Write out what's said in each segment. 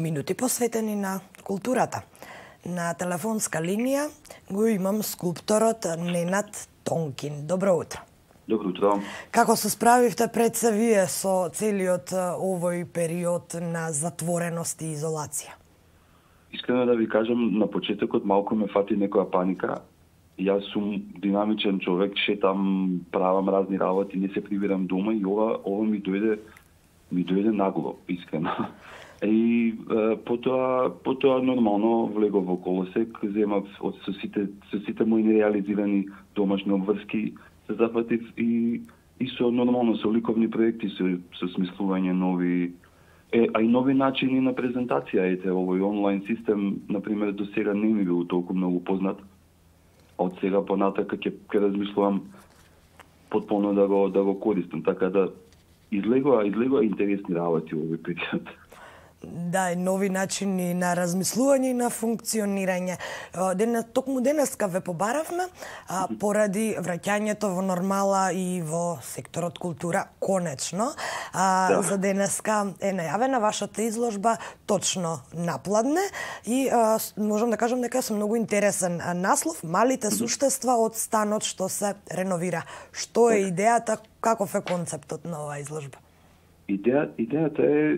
Минути посветени на културата. На телефонска линија го имам скулпторот Ненад Тонкин. Добро утро. Добро утро. Како се справивте пред се вие со целиот овој период на затвореност и изолација? Искрено да ви кажам, на почетокот малку ме фати некоја паника. Јас сум динамичен човек, шетам, правам разни работи, не се прибирам дома и ова ми дојде нагло, искрено. И потоа нормално влегов во колосек, земав со сите мои нереализирани домашни обврски, се зафатив и со нормално со ликовни проекти, со смислување нови а и нови начини на презентација. Ете, овој онлайн систем, например, до сега не ми бил толку многу познат. Од сега понатака ќе размислувам потполно да го користам, така да излегува интересни работи во овој период. Да, нови начини на размислување и на функционирање. Токму денеска ве побаравме поради враќањето во нормала и во секторот култура, конечно. Да. За денеска е најавена вашата изложба точно напладне и можам да кажам дека е многу интересен наслов "Малите суштества од станот што се реновира". Што е идејата, каков е концептот на оваа изложба? Идејата е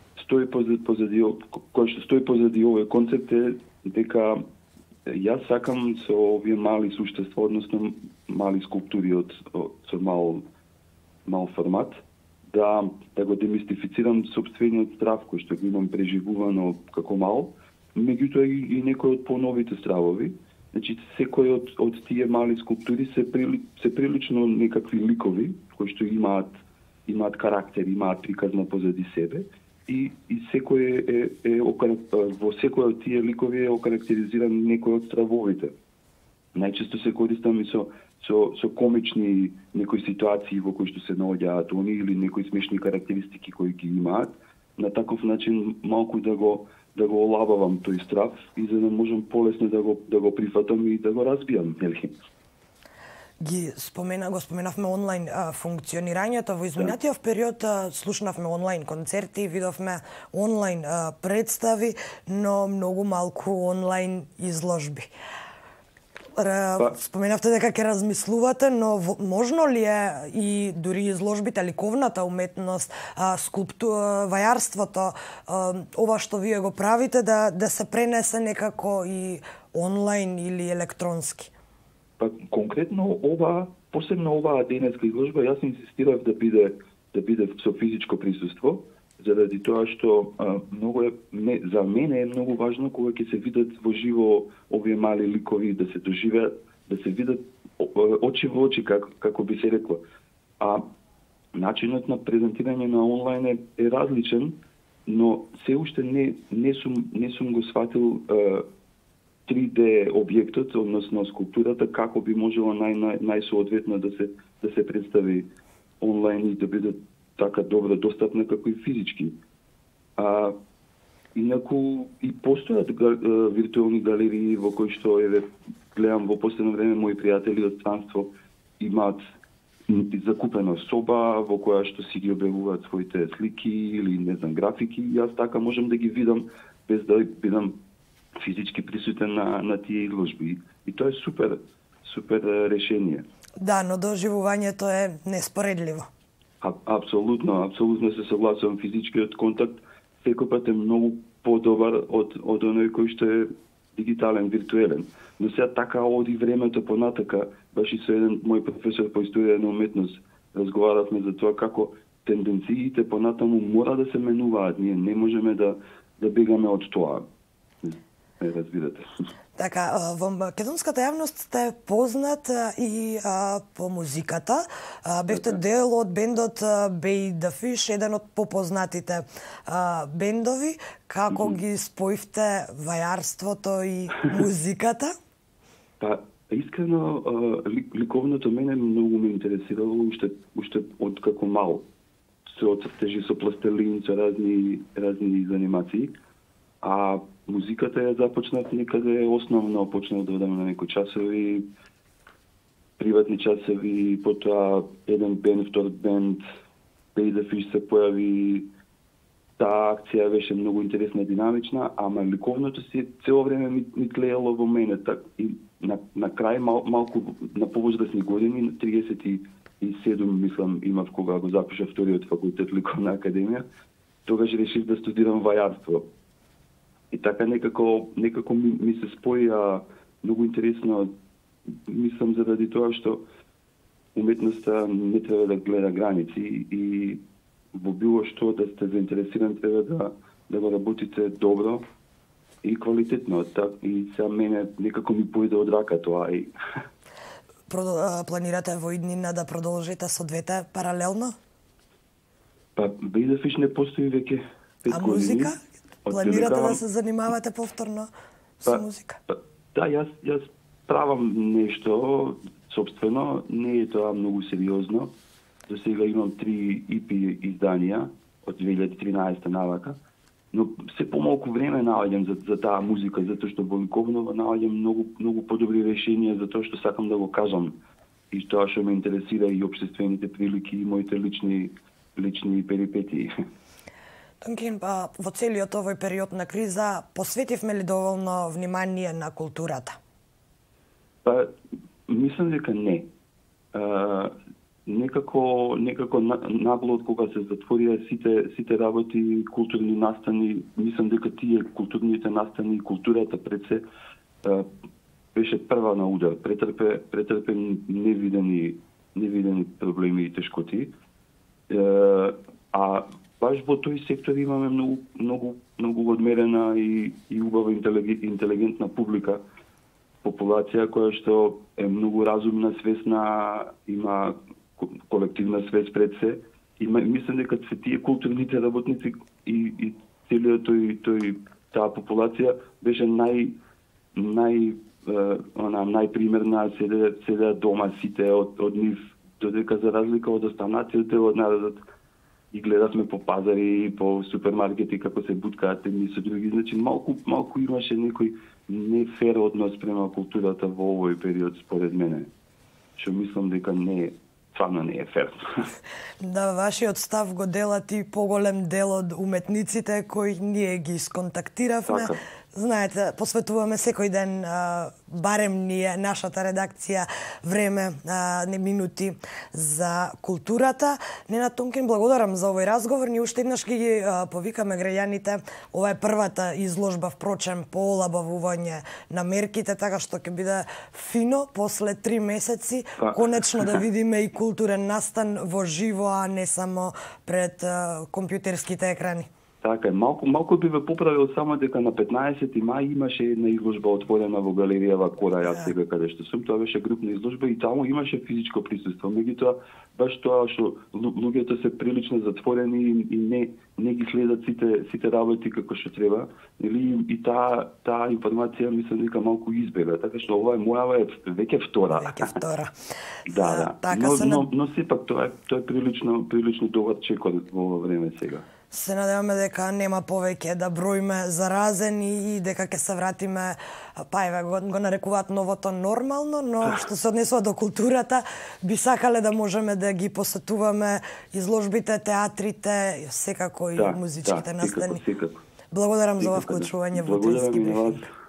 кој што стои позади овој концепт е дека јас сакам со овие мали суштества, односно мали скулптури со мал формат, да го демистифицирам сопствениот страв кој што го имам преживувано како мал, меѓутоа и некои од поновите стравови. Значи, секој од тие мали скулптури се прилично некакви ликови кои што имаат карактер, имаат приказна позади себе. И секој во секој од тие ликови е окарактеризиран некој од стравовите. Најчесто се користам и со комични некои ситуации во кои што се наоѓаат они или некои смешни карактеристики кои ги имаат. На таков начин малку да го олабавам тој страв и за да можам полесно да го прифатам и да го разбијам, нели? Го споменавме онлайн функционирањето. Во изминатиот период слушнавме онлайн концерти, видовме онлайн представи, но многу малку онлайн изложби. Споменавте дека ќе размислувате, но можно ли е и дури изложбите, ликовната уметност, вајарството, ова што вие го правите, да се пренесе некако и онлайн или електронски? Конкретно посебно оваа денеска изложба, јас инсистирав да биде со физичко присуство, заради тоа што за мене е многу важно кога ќе се видат во живо овие мали ликови, да се доживеат, да се видат очи во очи, како би се рекло. А начинот на презентирање на онлайн е различен, но се уште не сум го сватил 3D објектот, односно скулптурата, како би можело најсоодветно да се представи онлайн и да биде така добро достапна како и физички. Инаку и постојат виртуелни галерии во кои што гледам во последно време мои пријатели од странство имаат закупена соба во која што си ги објавуваат своите слики или не знам графики. Јас така можам да ги видам без да бидам физички присутен на тие изложби. И тоа е супер решение. Да, но доживувањето е неспоредливо. Апсолутно се согласувам. Физичкиот контакт секој пат е многу подобар од оној кој што е дигитален, виртуелен. Но сега така оди времето понатака, баш и со еден мој професор по историја на уметност разговаравме за тоа како тенденциите понатаму мора да се менуваат. Ние не можеме да бегаме од тоа. Разбирате. Така, во македонската јавност сте познат и по музиката. Бевте дел од бендот Bay the Fish, еден од попознатите бендови. Како ги споивте вајарството и музиката? Искрено, ликовното мене многу ме интересирало уште од како мал. Со цртежи, со пластелин, со разни занимации. А музиката ја започнав некаде основно, почнав да одам на некои часови, приватни часови, потоа еден бенд, втор бенд, Bay the Fish се појави таа акција беше многу интересна и динамична, ама ликовното си цело време ми тлеело во мене. И на крај, малку на повозрасни години, на 37 мислам имав кога го запишав вториот факултет ликовна академија, тогаш решив да студирам вајарство. И така некако ми се споја многу интересно, мислам заради тоа што уметноста не треба да гледа граници и во било што да сте заинтересирани треба да го работите добро и квалитетно. И сега мене некако ми појде од рака тоа и планирате во иднина да продолжите со двете паралелно? Па Бей да Фиш не постои веќе 5 години. А музика? Планирате да се занимавате повторно со музика? Да, јас правам нешто собствено, не е тоа многу сериозно. До сега имам 3 EP изданија од 2013 навака, но се помалку време наоѓам за таа музика, затоа што во ликовнова наоѓам многу подобри решенија за тоа што сакам да го кажам и тоа што ме интересира и општествените прилики и моите лични перипетии. Тонкин, во целиот овој период на криза посветивме ли доволно внимание на културата? Па, мислам дека не. Некако нагло од кога се затворија сите работи, културни настани, мислам дека тие културните настани и културата пред се беше прва на удар. Претрпе невидени проблеми и тешкоти. А баш во тој сектор имаме многу одмерена и убава интелигентна публика, популација која што е многу разумна, свесна, има колективна свест пред се. И мислам дека се тие културните работници и целиот таа популација беше најпримерна, седеа дома сите од нив, додека за разлика од останатите од народот и гледавме по пазари, по супермаркети како се буткаат едни со други. Значи малку имаше некој нефер однос према културата во овој период според мене. Што мислам дека стварно не е фер. Да, вашиот став го делат и поголем дел од уметниците кои ние ги сконтактиравме. Така. Знаете, посветуваме секој ден, барем ние, нашата редакција, време, минути за културата. Ненад Тонкин, благодарам за овој разговор. Ние уште еднаш ги повикаме граѓаните. Ова е првата изложба, впрочем, по олабавување на мерките, така што ќе биде фино после 3 месеци конечно да видиме и културен настан во живо, а не само пред компјутерските екрани. Така е, малку би ве поправил само дека на 15 мај имаше една изложба отворена во галеријава Кора, јас сега каде што сум, тоа беше групна изложба и таму имаше физичко присуство. Меѓутоа, баш тоа што луѓето се прилично затворени и не ги следат сите работи како што треба, и таа информација мислам дека малку избега, така што ова е веќе втора. Веќе втора. Да. Така но сепак тоа е прилично добар чекор во ова време сега. Се надеваме дека нема повеќе да броиме заразени и дека ќе се вратиме, го нарекуваат новото нормално, но што се однесува до културата, би сакале да можеме да ги посетуваме изложбите, театрите, секако и музичките настани. Секако. Благодарам за ова вклучување во Тински брифинг.